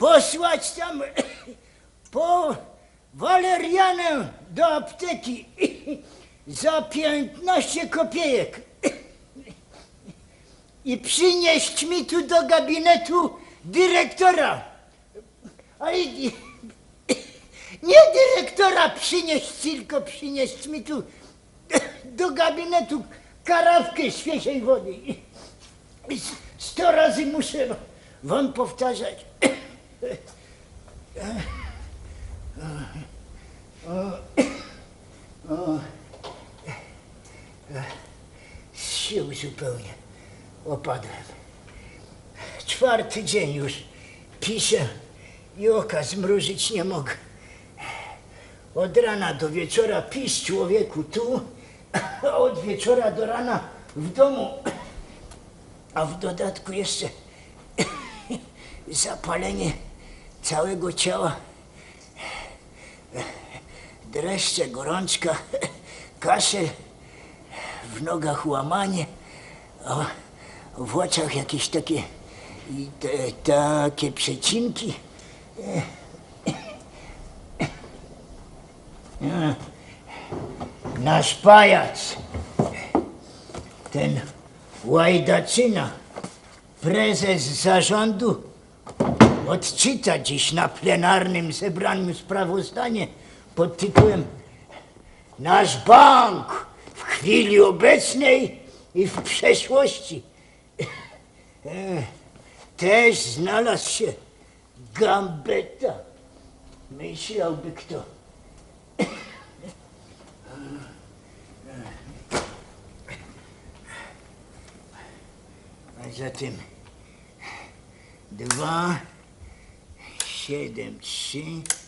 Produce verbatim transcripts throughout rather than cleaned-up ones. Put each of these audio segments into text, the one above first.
posłać tam po walerianę do apteki za piętnaście kopiejek i przynieść mi tu do gabinetu dyrektora. Ale nie dyrektora przynieść, tylko przynieść mi tu do gabinetu karafkę świeżej wody. Sto razy muszę wam powtarzać. O, o, z sił zupełnie opadłem. Czwarty dzień już piszę i oka zmrużyć nie mogę. Od rana do wieczora pisz, człowieku, tu, a od wieczora do rana w domu. A w dodatku jeszcze zapalenie całego ciała, dreszcze, gorączka, kaszel, w nogach łamanie, a w oczach jakieś takie, i te, takie przecinki. Nasz pajac, ten Łajdaczyna, prezes zarządu, odczyta dziś na plenarnym zebraniu sprawozdanie pod tytułem Nasz bank w chwili obecnej i w przeszłości. Też znalazł się Gambetta. Myślałby kto. A zatem dwa, siedem, trzy,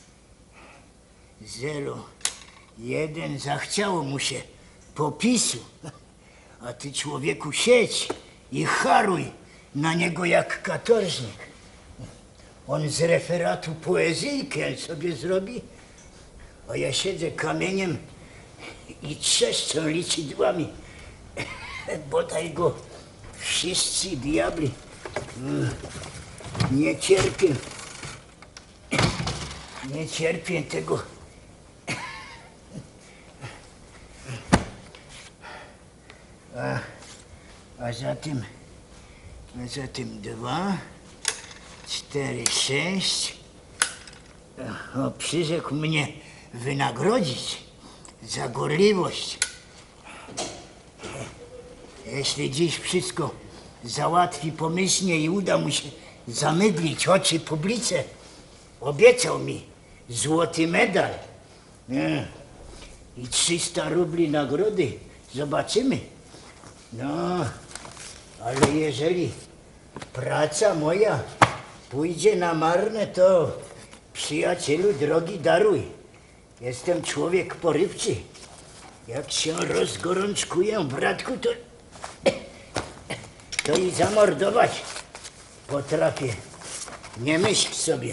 zero, jeden. Zachciało mu się popisu. A ty, człowieku, siedź i haruj na niego jak katorżnik. On z referatu poezyjkę sobie zrobi, a ja siedzę kamieniem i trzeszczę liczydłami. Bodaj go wszyscy diabli. Nie cierpię. Nie cierpię tego. A, a zatem, a zatem dwa, cztery, sześć. O, przyrzekł mnie wynagrodzić za gorliwość. Jeśli dziś wszystko załatwi pomyślnie i uda mu się zamydlić oczy publice, obiecał mi złoty medal. Nie. I trzysta rubli nagrody. Zobaczymy. No, ale jeżeli praca moja pójdzie na marne, to przyjacielu drogi daruj. Jestem człowiek porywczy. Jak się rozgorączkuję, bratku, to, to i zamordować potrafię. Nie myśl sobie.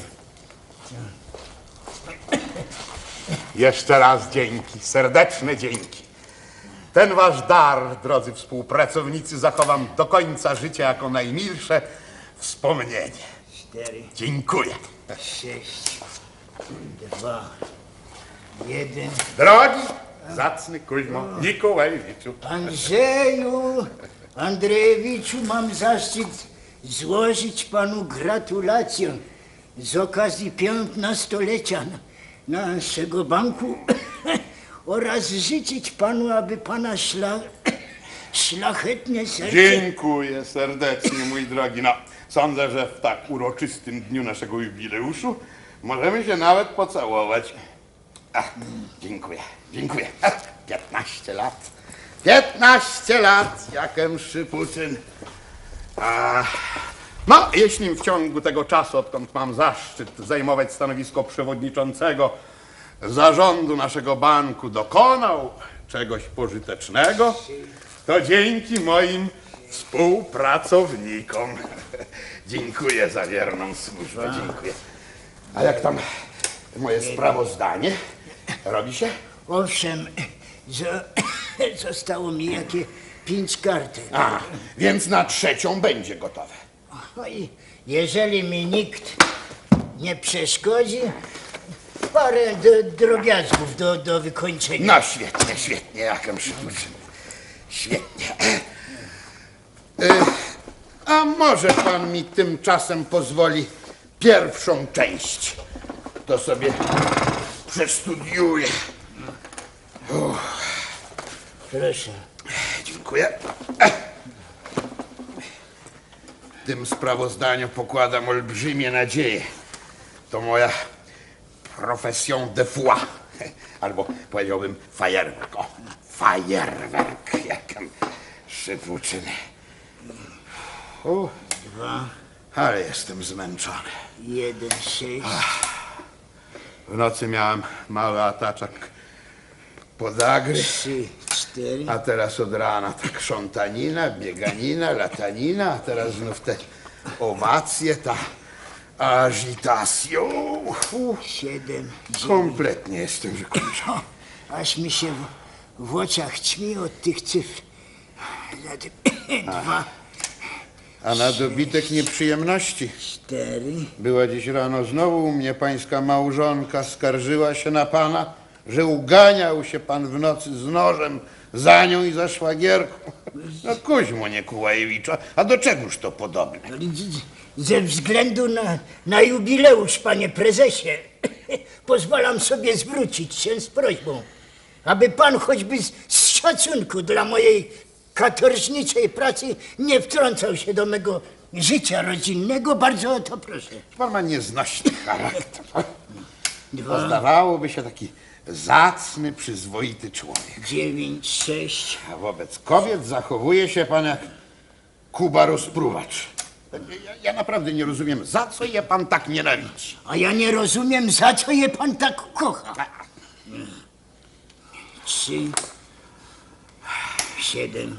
Jeszcze raz dzięki, serdeczne dzięki. Ten wasz dar, drodzy współpracownicy, zachowam do końca życia jako najmilsze wspomnienie. Cztery. Dziękuję. Sześć. Dwa. Jeden. Drogi, zacny Kuźmo Mikołajewiczu. Andrzeju Andrzejewiczu, mam zaszczyt złożyć panu gratulacje z okazji piętnastolecia naszego banku oraz życzyć panu, aby pana szla, szlachetne serce... Dziękuję serdecznie, mój drogi. No, sądzę, że w tak uroczystym dniu naszego jubileuszu możemy się nawet pocałować. Ach, dziękuję, dziękuję. Ach, piętnaście lat. Piętnaście lat, jakem Szypuczyn. A, no, jeśli w ciągu tego czasu, odkąd mam zaszczyt zajmować stanowisko przewodniczącego zarządu naszego banku, dokonał czegoś pożytecznego, to dzięki moim współpracownikom. Dziękuję za wierną służbę, dziękuję. A jak tam moje sprawozdanie? Robi się? Owszem, zo, zostało mi jakie pięć kartek. A, więc na trzecią będzie gotowe. No i jeżeli mi nikt nie przeszkodzi. Parę do, drobiazgów do, do wykończenia. No świetnie, świetnie, jakem przypuszczam. Świetnie. Y, a może pan mi tymczasem pozwoli pierwszą część? To sobie przestudiuję. Uff. Proszę. Dziękuję. W tym sprawozdaniu pokładam olbrzymie nadzieje. To moja profession de foi. Albo powiedziałbym fajerwerk. O, fajerwerk. Jakem szybuczyny. Dwa, Ale jestem zmęczony. jeden, sześć. W nocy miałem mały ataczek podagry. Trzy, cztery. A teraz od rana ta krzątanina, bieganina, latanina, a teraz znów te owacje, ta agitacjo. Siedem, dziewięć. Kompletnie jestem wykończony. Aż mi się w, w oczach ćmi od tych cyfr. Dwa, A na dobitek nieprzyjemności. cztery. Była dziś rano znowu u mnie pańska małżonka, skarżyła się na pana, że uganiał się pan w nocy z nożem za nią i za szwagierką. No Kuźmo Niekułajewicz, a do czegoż to podobne? Ze względu na, na jubileusz, panie prezesie, pozwalam sobie zwrócić się z prośbą, aby pan choćby z, z szacunku dla mojej katorżniczej pracy nie wtrącał się do mego życia rodzinnego. Bardzo o to proszę. Pan ma nieznośny charakter. Dwa, Zdawałoby się taki zacny, przyzwoity człowiek. dziewięć, sześć. A wobec kobiet zachowuje się pan jak Kuba rozpruwacz. Ja, ja naprawdę nie rozumiem, za co je pan tak nienawidzi. A ja nie rozumiem, za co je pan tak kocha. Trzy, siedem,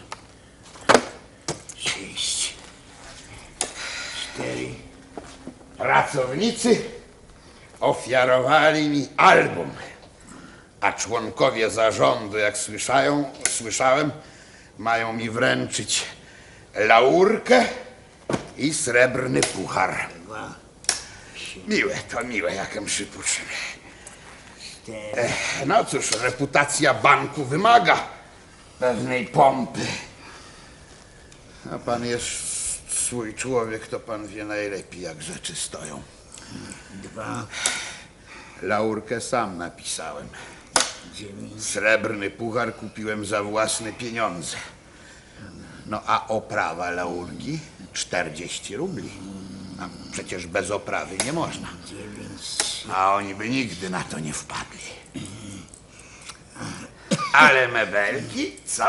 sześć, cztery. Pracownicy ofiarowali mi album, a członkowie zarządu, jak słyszają, słyszałem, mają mi wręczyć laurkę i srebrny puchar. Dwa, Miłe to miłe, jakem przypuszczam. cztery. No cóż, reputacja banku wymaga pewnej pompy. A pan jest swój człowiek, to pan wie najlepiej, jak rzeczy stoją. Dwa, Laurkę sam napisałem. dziewięć. Srebrny puchar kupiłem za własne pieniądze. No a oprawa laurki czterdzieści rubli. A przecież bez oprawy nie można. A oni by nigdy na to nie wpadli. Ale mebelki, co?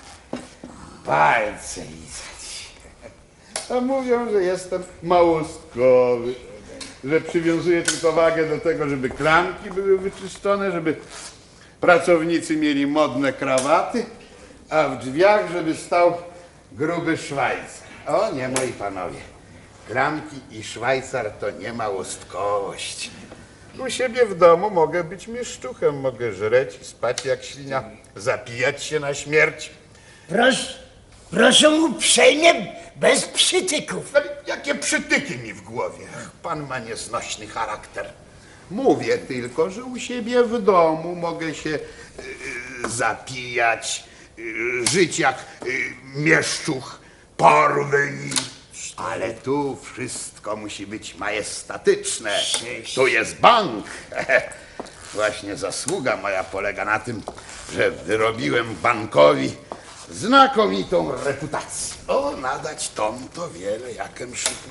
Palce lizać. A mówią, że jestem małostkowy, że przywiązuję tylko wagę do tego, żeby klamki były wyczyszczone, żeby pracownicy mieli modne krawaty, a w drzwiach, żeby stał gruby Szwajcar. O nie, moi panowie, klamki i Szwajcar to nie małostkowość. U siebie w domu mogę być mieszczuchem, mogę żreć i spać jak świnia, zapijać się na śmierć. Proszę, proszę uprzejmie, bez przytyków. Ale jakie przytyki mi w głowie. Pan ma nieznośny charakter. Mówię tylko, że u siebie w domu mogę się y, zapijać, y, żyć jak y, mieszczuch, porwyń. Ale tu wszystko musi być majestatyczne. Sześć. Tu jest bank. Właśnie zasługa moja polega na tym, że wyrobiłem bankowi znakomitą reputację. O, nadać tom to wiele, jakem szyku.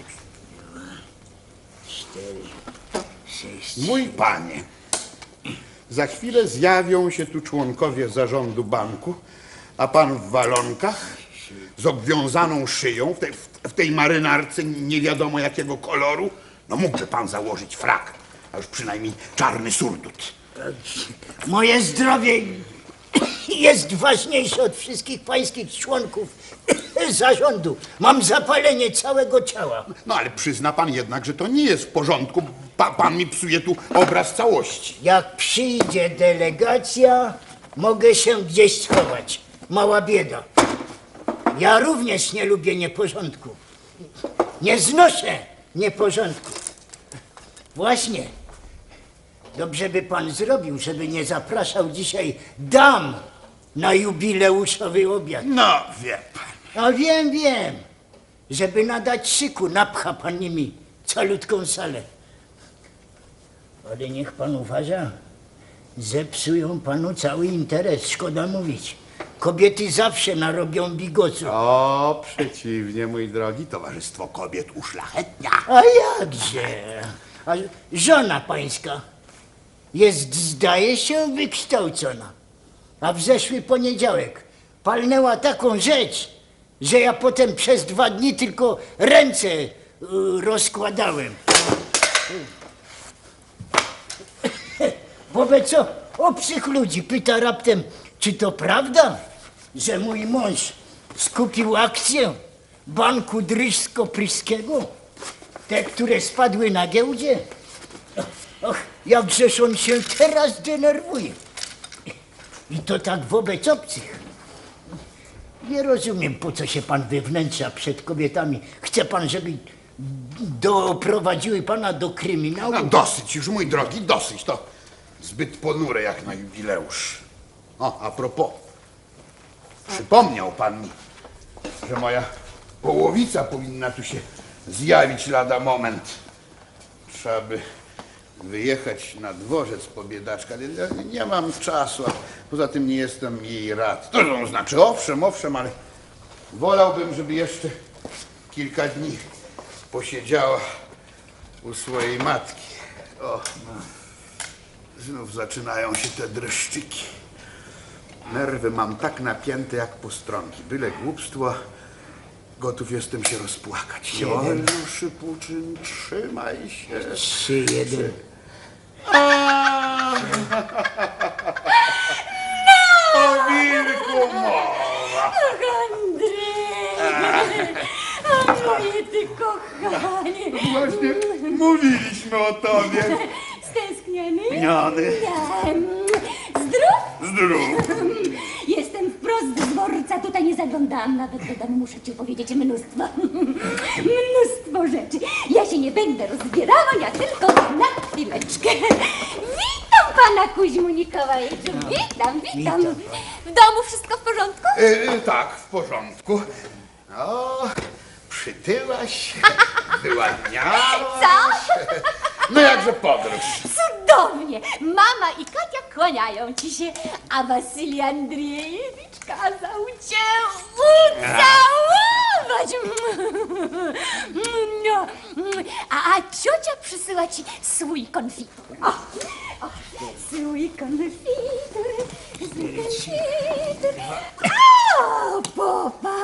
Cztery, sześć. Mój panie, za chwilę zjawią się tu członkowie zarządu banku, a pan w walonkach z obwiązaną szyją, w tej, w tej marynarce nie wiadomo jakiego koloru. No mógłby pan założyć frak, a już przynajmniej czarny surdut. Moje zdrowie jest ważniejsze od wszystkich pańskich członków zarządu. Mam zapalenie całego ciała. No ale przyzna pan jednak, że to nie jest w porządku. Pa, pan mi psuje tu obraz całości. Jak przyjdzie delegacja, mogę się gdzieś schować. Mała bieda. Ja również nie lubię nieporządku. Nie znoszę nieporządku. Właśnie. Dobrze by pan zrobił, żeby nie zapraszał dzisiaj dam na jubileuszowy obiad. No, wie pan. A wiem, wiem. Żeby nadać szyku, napcha pan nimi calutką salę. Ale niech pan uważa, zepsują panu cały interes, szkoda mówić. Kobiety zawsze narobią bigosu. O, przeciwnie, mój drogi, towarzystwo kobiet uszlachetnia. A jakże? A żona pańska jest, zdaje się, wykształcona. A w zeszły poniedziałek palnęła taką rzecz, że ja potem przez dwa dni tylko ręce y, rozkładałem. Wobec co obcych ludzi pyta raptem, czy to prawda, że mój mąż skupił akcję banku Dryżsko-Pryskiego? Te, które spadły na giełdzie? Och, jakżeż on się teraz denerwuje. I to tak wobec obcych. Nie rozumiem, po co się pan wywnętrza przed kobietami. Chce pan, żeby doprowadziły pana do kryminału? No, dosyć już, mój drogi, dosyć. To zbyt ponure jak na jubileusz. O, a propos, przypomniał pan mi, że moja połowica powinna tu się zjawić lada moment. Trzeba by wyjechać na dworzec po biedaczka. Ja nie mam czasu, a poza tym nie jestem jej rad. To to znaczy, owszem, owszem, ale wolałbym, żeby jeszcze kilka dni posiedziała u swojej matki. O, no. Znów zaczynają się te dreszczyki. Nerwy mam tak napięte jak postronki. Byle głupstwo, gotów jestem się rozpłakać. Joelu Szypuczyn, trzymaj się. Trzy, jeden. O wilku mowa. Andrzej! A moje ty kochanie! Właśnie mówiliśmy o tobie. Stęskniony? Miany. Ja, zdrów? Zdrów. Jestem wprost z dworca, tutaj nie zaglądałam nawet do domu, muszę ci powiedzieć mnóstwo, mnóstwo rzeczy. Ja się nie będę rozbierała, ja tylko na chwileczkę. Witam pana Kuźmu Mikołajczyk, witam, witam. W domu wszystko w porządku? E, tak, w porządku. O, przytyłaś, wyładniałaś. Co? No jakże podróż. Cudownie! Mama i Katia kłaniają ci się, a Wasyli Andrzejewicz kazał cię ucałować. No. A, a ciocia przysyła ci słój konfitur. O, o, słój konfitur, słój konfitur. O, popa!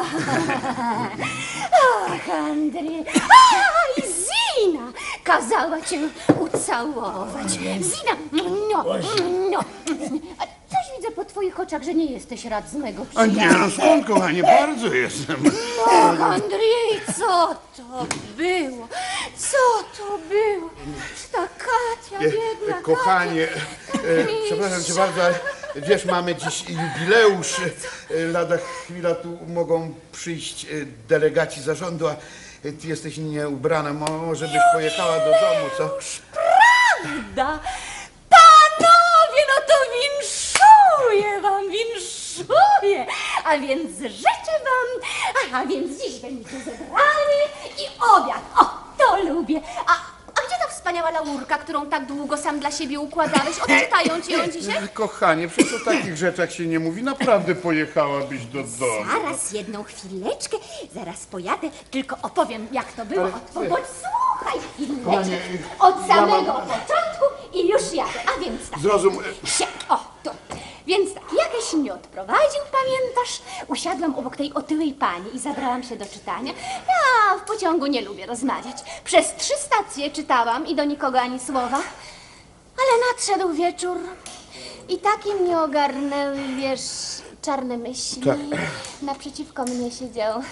Och, Andrzej! A, i Zina kazała cię ucałować. Zina! No, no. A coś widzę po twoich oczach, że nie jesteś rad z mego A nie, przyjaciela. no skąd, kochanie, bardzo jestem. Och, Andrzej, co to było? Co to było? Ta Katia, biedna E, Kochanie, e, przepraszam cię bardzo, ale wiesz, mamy dziś jubileusz. E, Lada chwila tu mogą przyjść e, delegaci zarządu, a ty jesteś nieubrana. Mo- Może byś pojechała do domu, co? Prawda? Panowie, no to winszuję wam, winszuję. A więc życzę wam, a, a więc dziś będzie zebrany i obiad. O, to lubię. A, a gdzie ta wspaniała laurka, którą tak długo sam dla siebie układałeś? Odczytają ci ją dzisiaj? Kochanie, przecież o takich rzeczach się nie mówi. Naprawdę pojechałabyś do domu. Zaraz, jedną chwileczkę, zaraz pojadę, tylko opowiem, jak to było. Bądź słuchaj chwileczkę. Kochanie, Od ja samego mam- początku i już jadę. A więc tak. Zrozum... Sie, o, tu. Więc tak, jakeś mnie odprowadził, pamiętasz? Usiadłam obok tej otyłej pani i zabrałam się do czytania. Ja w pociągu nie lubię rozmawiać. Przez trzy stacje czytałam i do nikogo ani słowa. Ale nadszedł wieczór i takie mnie ogarnęły, wiesz, czarne myśli. Tak. Naprzeciwko mnie siedział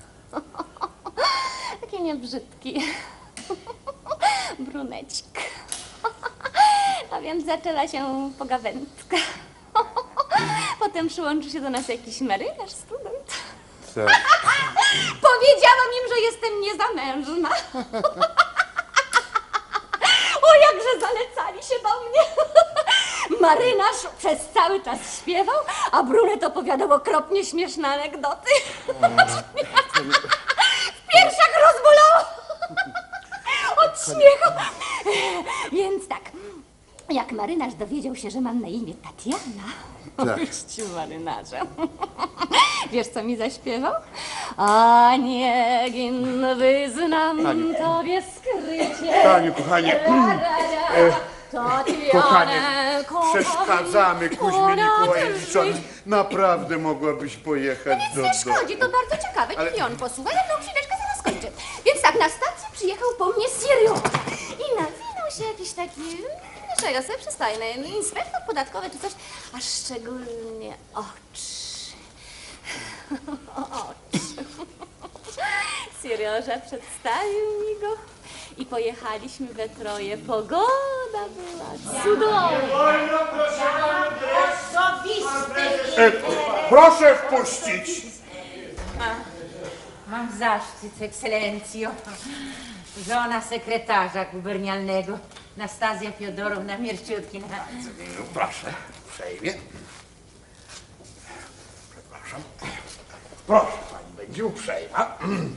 taki niebrzydki brunecik. A więc zaczęła się pogawędka. Potem przyłączył się do nas jakiś marynarz, student. Co? Powiedziałam im, że jestem niezamężna. O, mnie. Marynarz przez cały czas śpiewał, a Brunet opowiadał okropnie śmieszne anegdoty. W piersiach rozbolało od śmiechu. Więc tak, jak marynarz dowiedział się, że mam na imię Tatiana, Tak. Ościu marynarza. Wiesz, co mi zaśpiewał? A niegin wyznam Panie. tobie skrycie. Panie, kochanie, Tatianę, kochanie, kocham. przeszkadzamy Kuźmie Ponad Mikołajewiczowi. życie. Naprawdę mogłabyś pojechać Nic do nie domu. szkodzi, to bardzo ciekawe. Niech Ale- i on posłucha. Jedną chwileczkę, zaraz kończę. Więc tak, na stację przyjechał po mnie Sirio. I nawinął się jakiś taki, czego sobie przystojny, inspektor podatkowy czy coś, a szczególnie oczy. Oczy. Sirioża przedstawił mi go i pojechaliśmy we troje. Pogoda była cudowna. E, proszę wpuścić. Mam zaszczyt, ekscelencjo. Żona sekretarza gubernialnego, Nastazja Fiodorowna Mierciutkina. No, proszę, uprzejmie. Przepraszam. Proszę, pani będzie uprzejma.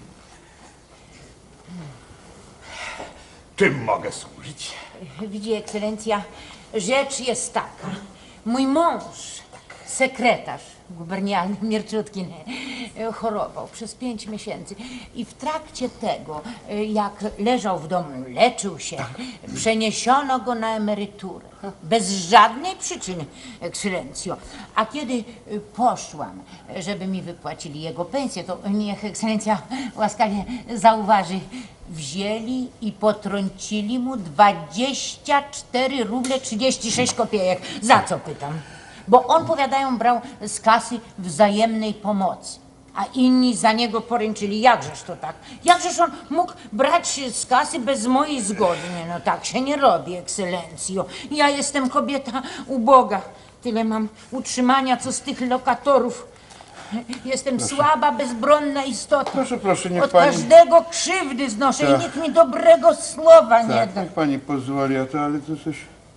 Czym mogę służyć? Widzi, ekscelencja, rzecz jest taka. Mój mąż, sekretarz gubernialny Mierczutkin, e, chorował przez pięć miesięcy i w trakcie tego, e, jak leżał w domu, leczył się, przeniesiono go na emeryturę. Bez żadnej przyczyny, ekscelencjo. A kiedy e, poszłam, e, żeby mi wypłacili jego pensję, to niech ekscelencja łaskawie zauważy, wzięli i potrącili mu dwadzieścia cztery ruble trzydzieści sześć kopiejek. Za co, pytam? Bo on, powiadają, brał z kasy wzajemnej pomocy, a inni za niego poręczyli. Jakżeż to tak? Jakżeż on mógł brać z kasy bez mojej zgody? Nie, no tak się nie robi, ekscelencjo. Ja jestem kobieta uboga. Tyle mam utrzymania, co z tych lokatorów. Jestem słaba, bezbronna istota. Proszę, proszę, niech Od pani- każdego krzywdy znoszę Tak. i nikt mi dobrego słowa nie Tak, da. niech pani pozwoli, a to, ale to coś...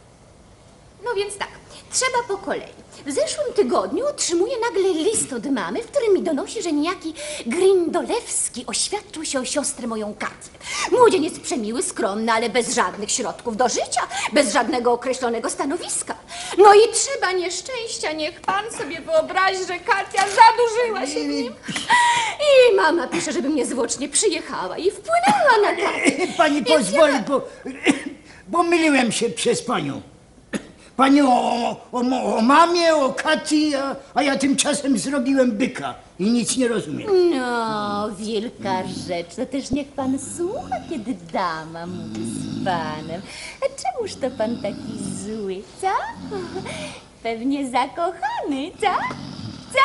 No więc tak, trzeba po kolei. W zeszłym tygodniu otrzymuję nagle list od mamy, w którym mi donosi, że niejaki Grindolewski oświadczył się o siostrę moją Katię. Młodzieniec przemiły, skromny, ale bez żadnych środków do życia, bez żadnego określonego stanowiska. No i trzeba nieszczęścia, niech pan sobie wyobrazi, że Katia zadłużyła się w nim. I mama pisze, żeby mnie zwłocznie przyjechała i wpłynęła na Katię. Pani Więc pozwoli, ja- bo, bo myliłem się przez panią. Pani o, o, o, o mamie, o Kati, a, a ja tymczasem zrobiłem byka i nic nie rozumiem. No, wielka rzecz. To też niech pan słucha, kiedy dama mówi z panem. A czemuż to pan taki zły, co? Pewnie zakochany, co? Co?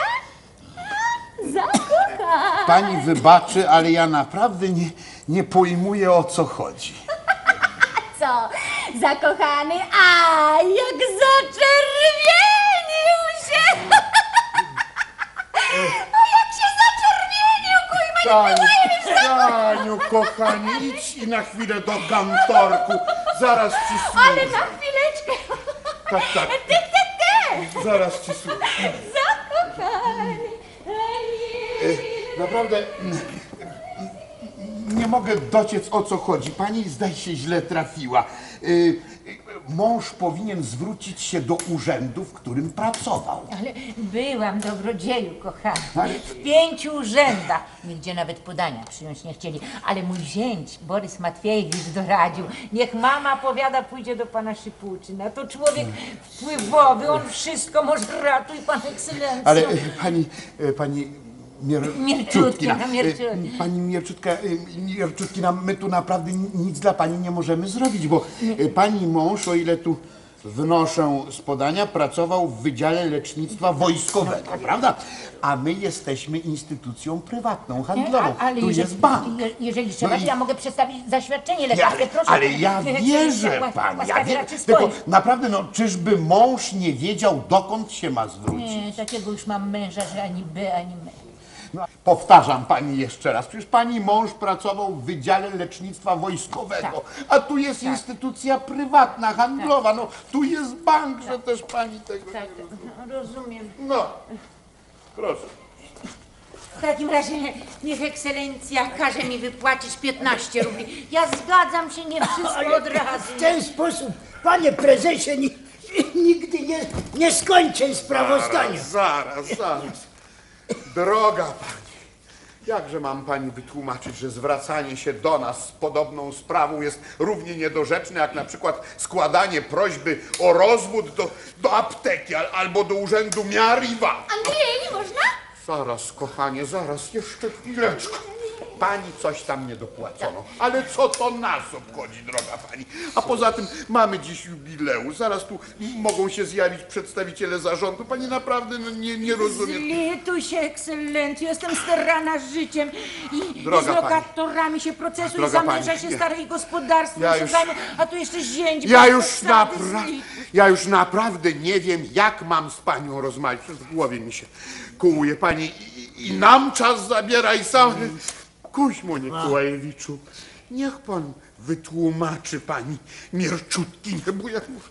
A, zakochany. Pani wybaczy, ale ja naprawdę nie, nie pojmuję, o co chodzi. Co? Zakochany? A, jak zaczerwienił się! O, jak się zaczerwienił, kujma, Taniu, Taniu, kochanie, idź i na chwilę do kantorku. Zaraz ci ale służę. na chwileczkę. Tak, tak, Ty, ty, ty! zaraz ci służę. Zakochany. Naprawdę mm, nie mogę dociec, o co chodzi. Pani, zdaje się, źle trafiła. Y, y, Mąż powinien zwrócić się do urzędu, w którym pracował. Ale byłam, dobrodzieju, kochany, Ale- w pięciu urzędach, nigdzie nawet podania przyjąć nie chcieli, ale mój zięć, Borys Matwiejewicz, doradził, niech mama powiada, pójdzie do pana Szypułczyna, to człowiek wpływowy, on wszystko może, ratuj pan ekscelencjo. Ale y, pani, y, pani Mier... Mierczutkina, Czutkina, Mierczutkina. y, Pani Mierczutka, y, Mierczutkina, my tu naprawdę nic dla pani nie możemy zrobić, bo y, pani mąż, o ile tu wnoszę z podania, pracował w Wydziale Lecznictwa Wojskowego, prawda? A my jesteśmy instytucją prywatną, handlową. A- ale Tu jeżeli, jest bank. je- jeżeli trzeba, No i- to ja mogę przedstawić zaświadczenie Nie, lekarskie, ale, proszę. ale ja Niech wierzę ekscelencja pani, ja łaskawie wierzę. raczy Tylko swoim. naprawdę, no, czyżby mąż nie wiedział, dokąd się ma zwrócić? Nie, takiego już mam męża, że ani by, ani my. No, Powtarzam pani jeszcze raz, przecież pani mąż pracował w Wydziale Lecznictwa Wojskowego, Tak. a tu jest instytucja prywatna, handlowa, no tu jest bank, że też pani tego Tak, nie rozumie. no, rozumiem. No, proszę. W takim razie niech ekscelencja każe mi wypłacić piętnaście rubli. Ja zgadzam się, nie wszystko od razu. W ten sposób, panie prezesie, ni, nigdy nie, nie skończę sprawozdania. Zaraz, zaraz, zaraz. Droga pani, jakże mam pani wytłumaczyć, że zwracanie się do nas z podobną sprawą jest równie niedorzeczne, jak na przykład składanie prośby o rozwód do, do apteki al, albo do urzędu miar i wag? Andrzej, nie można? Zaraz, kochanie, zaraz, jeszcze chwileczkę. Pani coś tam nie dopłacono, ale co to nas obchodzi, droga pani? A poza tym mamy dziś jubileusz, zaraz tu mogą się zjawić przedstawiciele zarządu. Pani naprawdę no, nie, nie rozumie. Zlituj się, ekscelencjo, jestem starana życiem i, i Droga z lokatorami się procesuję, Droga zamęża pani, się ja- starej gospodarstwo, ja się już- zajmę, a tu jeszcze zięć. Ja bez już, posady, napra- zlituj. ja już naprawdę nie wiem, jak mam z panią rozmawiać. W głowie mi się kułuje pani i, i nam czas zabiera i sam... Kuźmo Nikołajewiczu, niech pan wytłumaczy pani Mierczutki, bo ja mówię.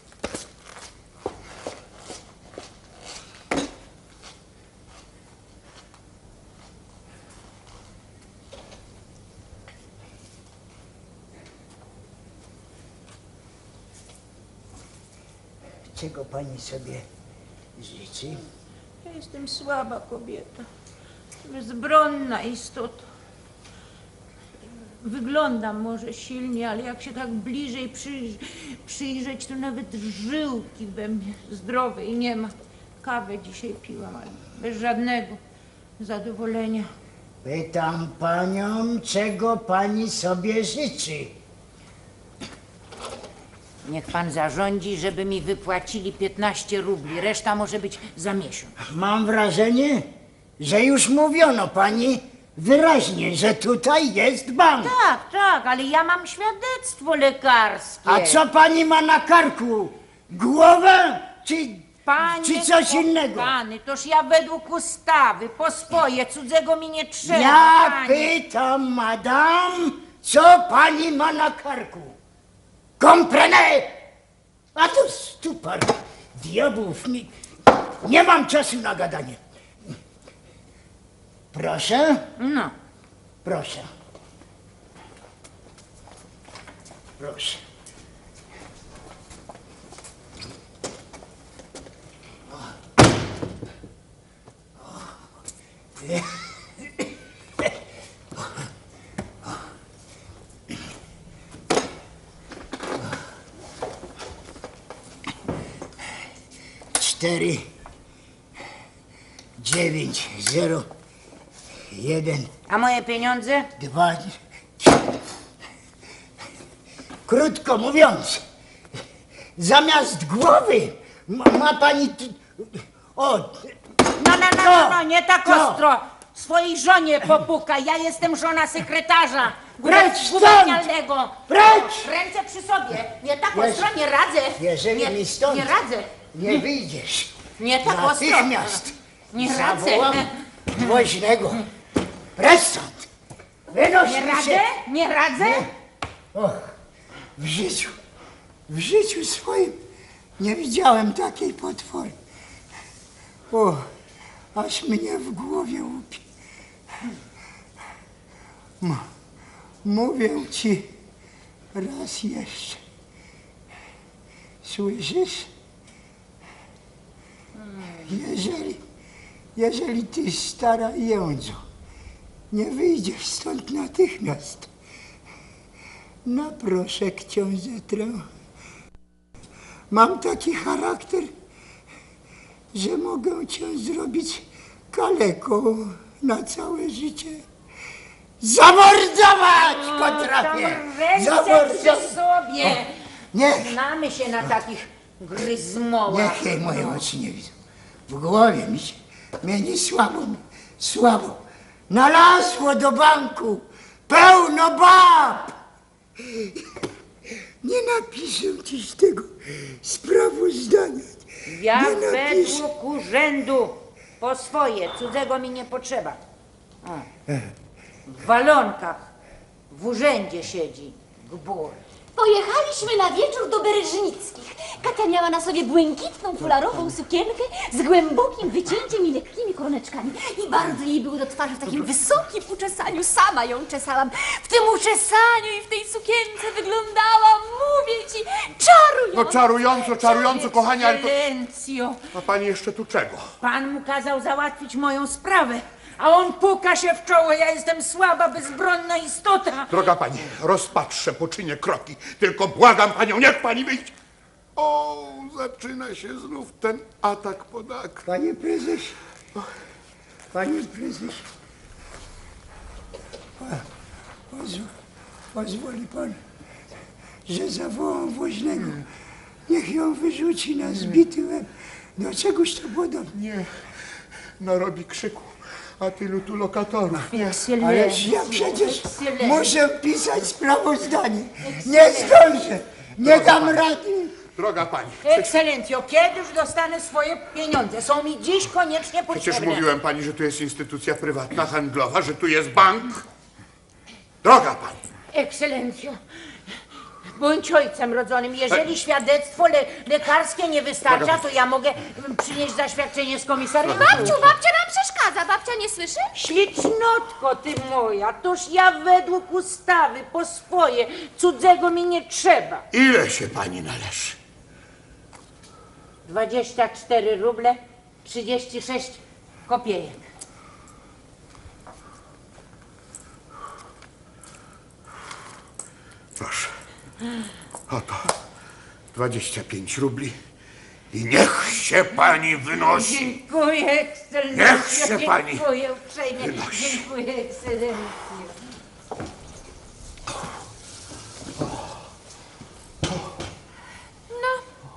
Czego pani sobie życzy? Ja jestem słaba kobieta, bezbronna istota. Wyglądam może silnie, ale jak się tak bliżej przyj przyjrzeć, to nawet żyłki we mnie zdrowej nie ma. Kawę dzisiaj piłam, ale bez żadnego zadowolenia. Pytam panią, czego pani sobie życzy? Niech pan zarządzi, żeby mi wypłacili piętnaście rubli. Reszta może być za miesiąc. Mam wrażenie, że już mówiono pani wyraźnie, że tutaj jest bank. Tak, tak, ale ja mam świadectwo lekarskie. A co pani ma na karku? Głowę czy, Panie czy coś innego? kochany, toż ja według ustawy, po swoje, cudzego mi nie trzeba. Ja panie. pytam, madam, co pani ma na karku? Comprenez? A tu stupar diabłów, mi... nie mam czasu na gadanie. Proszę, No, proszę. Proszę. Cztery, dziewięć, zero, jeden, a moje pieniądze? dwa. Krótko mówiąc, zamiast głowy ma, ma pani... t- O, No, no, no, Co? no, no, nie tak Co? ostro. Swojej żonie popuka. Ja jestem żona sekretarza Precz stąd! gubernialnego. Precz! Ręce przy sobie. Nie tak Jeż- ostro, nie radzę. jeżeli nie, mi stąd Nie radzę. nie wyjdziesz, Nie tak ostro. natychmiast Nie radzę. zawołam woźnego. Precz stąd! Wynoś Nie mi radzę? się! Nie radzę? Och, w życiu, w życiu swoim nie widziałem takiej potwory. O, aż mnie w głowie łupie. M- mówię ci raz jeszcze. Słyszysz? Jeżeli, jeżeli ty, stara jędzo, nie wyjdziesz stąd natychmiast, na proszek cię zetrę. Mam taki charakter, że mogę cię zrobić kaleką na całe życie. Zamordować potrafię! Tam ręce Zamordować! przy sobie. Niech, Znamy się na takich gryzmołach. niech jej moje oczy nie widzą. W głowie mi się mieni słabo, słabo. Nalazło do banku pełno bab. Nie napiszę dziś tego sprawozdania. Ja Nie napiszę. według urzędu po swoje, cudzego mi nie potrzeba. W walonkach w urzędzie siedzi gbur. Pojechaliśmy na wieczór do Bereżnickich. Katia miała na sobie błękitną, fularową sukienkę z głębokim wycięciem i lekkimi koroneczkami. I bardzo jej było do twarzy w takim wysokim uczesaniu. Sama ją czesałam. W tym uczesaniu i w tej sukience wyglądałam, mówię ci, czarująco. No czarująco, czarująco, kochani, ale to... Ekscelencjo, A pani jeszcze tu czego? pan mu kazał załatwić moją sprawę, a on puka się w czoło. Ja jestem słaba, bezbronna istota. Droga pani, rozpatrzę, poczynię kroki, tylko błagam panią, niech pani wyjdzie. O, zaczyna się znów ten atak podak. Panie prezesie, panie prezesie, po- pozw- pozwoli pan, że zawołam woźnego. Niech ją wyrzuci na zbity łeb. Do czegoś to podobne. Nie, narobi krzyku, a tylu tu lokatorów. Ależ ja przecież muszę pisać sprawozdanie. Nie zdążę, nie dam rady. Droga pani, Ekscelencjo, kiedyż dostanę swoje pieniądze? Są mi dziś koniecznie potrzebne. przecież mówiłem pani, że tu jest instytucja prywatna, handlowa, że tu jest bank. Droga pani. Ekscelencjo, bądź ojcem rodzonym. Jeżeli świadectwo le lekarskie nie wystarcza, to ja mogę mm, przynieść zaświadczenie z komisariatu. Babciu, babcia nam przeszkadza. Babcia nie słyszy? Ślicznotko ty moja, toż ja według ustawy po swoje, cudzego mi nie trzeba. Ile się pani należy? Dwadzieścia cztery ruble, trzydzieści sześć kopiejek. Proszę. Oto dwadzieścia pięć rubli. I niech się pani wynosi. Dziękuję, ekscelencjo. Niech się pani Dziękuję uprzejmie. wynosi. Dziękuję, ekscelencjo. No.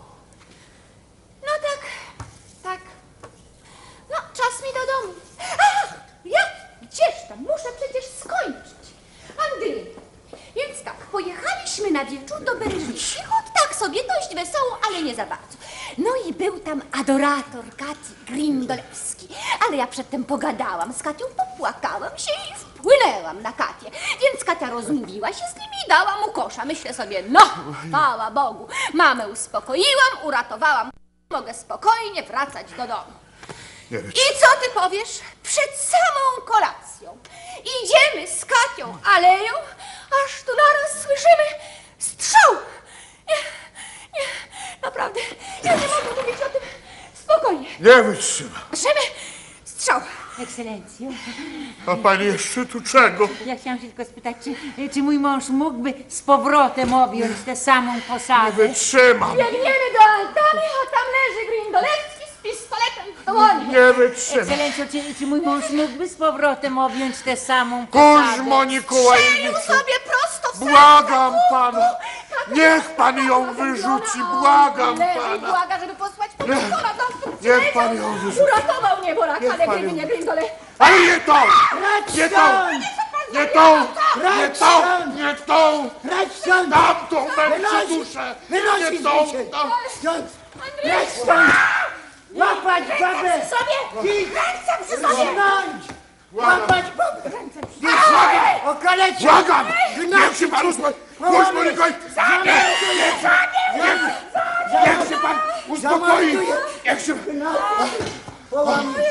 No tak, tak. No, czas mi do domu. A, ja? Gdzież tam? Muszę przecież skończyć. Andrzej, więc tak, pojechaliśmy na wieczór do Bereżnickich. Od tak sobie dość wesoło, ale nie za bardzo. No i był tam adorator Kati Grindolewski. Ale ja przedtem pogadałam z Katią, popłakałam się i wpłynęłam na Katię. Więc Katia rozmówiła się z nim i dała mu kosza. Myślę sobie, no, chwała Bogu, mamę uspokoiłam, uratowałam. Mogę spokojnie wracać do domu. Nie wiem, I co ty powiesz? Przed samą kolacją idziemy z Katią aleją, aż tu naraz słyszymy strzał. Nie, nie, naprawdę, ja nie mogę mówić o tym spokojnie. nie wytrzymam. Słyszymy strzał. Ekscelencjo, A pani jeszcze tu czego? ja chciałam się tylko spytać, czy, czy mój mąż mógłby z powrotem objąć tę samą Nie posadę? wytrzymam. Biegniemy do altany, a tam leży Grindolewski z pistoletem w dłoni. Nie wytrzymam. Ekscelencjo, czy, czy mój mąż mógłby z powrotem objąć tę samą posadę? Kuźmo Strzelił Nikołajewiczu, sobie prosto w serce. błagam pana. Niech pan ją wyrzuci, błagam Leży i pana. błaga, żeby posłać prokuratora do Niech pan ją wyrzuci. Uratował mnie Bolak, Niech ale pan gdyby ją- nie Grindolewski. Ale nie tą! Nie tą! Nie tą! Nie tą! Nie tą! Brać stąd! Tamtą męczę Wynosi- duszę! wynosi Nie tą! się. Tam. Stąd! Brać stąd! Łapać babę! Sobie! I Ręce przy sobie! gnąć! Błagam, Łapać babę! błagam! Okalecić! Błagam! Gnać! Niech się pan uspokoi! Kuźmo Nikołajewiczu! Niech się pan uspokoi! Niech się... Połamać!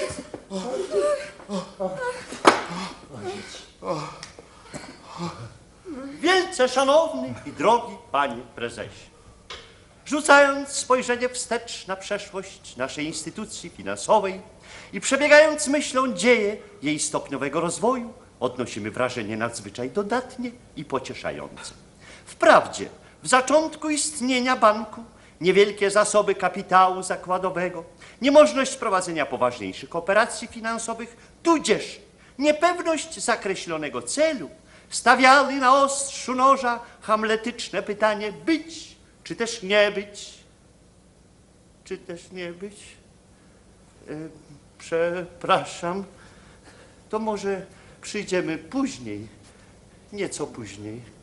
Wielce szanowny i drogi panie prezesie, rzucając spojrzenie wstecz na przeszłość naszej instytucji finansowej i przebiegając myślą dzieje jej stopniowego rozwoju, odnosimy wrażenie nadzwyczaj dodatnie i pocieszające. Wprawdzie w zaczątku istnienia banku niewielkie zasoby kapitału zakładowego, niemożność prowadzenia poważniejszych operacji finansowych, tudzież niepewność zakreślonego celu stawiali na ostrzu noża hamletyczne pytanie być, czy też nie być, czy też nie być. E, przepraszam, to może przyjdziemy później, nieco później.